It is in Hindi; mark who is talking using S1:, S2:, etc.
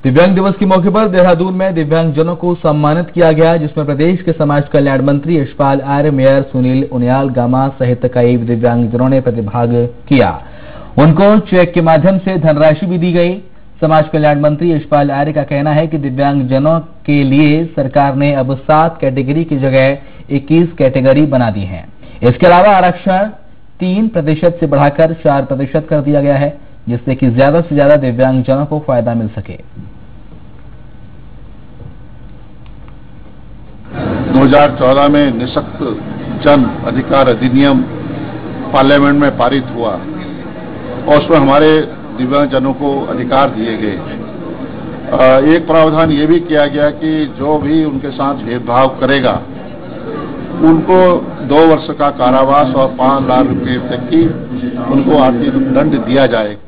S1: दिव्यांग दिवस के मौके पर देहरादून में दिव्यांगजनों को सम्मानित किया गया, जिसमें प्रदेश के समाज कल्याण मंत्री यशपाल आर्य, मेयर सुनील उनियाल गामा सहित कई दिव्यांगजनों ने प्रतिभाग किया। उनको चेक के माध्यम से धनराशि भी दी गई। समाज कल्याण मंत्री यशपाल आर्य का कहना है कि दिव्यांगजनों के लिए सरकार ने अब 7 कैटेगरी की जगह 21 कैटेगरी बना दी है। इसके अलावा आरक्षण 3% से बढ़ाकर 4% कर दिया गया है, जिससे कि ज्यादा से ज्यादा दिव्यांगजनों को फायदा मिल सके।
S2: 2014 में निःशक्त जन अधिकार अधिनियम पार्लियामेंट में पारित हुआ और उसमें हमारे दिव्यांगजनों को अधिकार दिए गए। एक प्रावधान ये भी किया गया कि जो भी उनके साथ भेदभाव करेगा उनको 2 वर्ष का कारावास और 5 लाख रुपए तक की उनको आर्थिक दंड दिया जाएगा।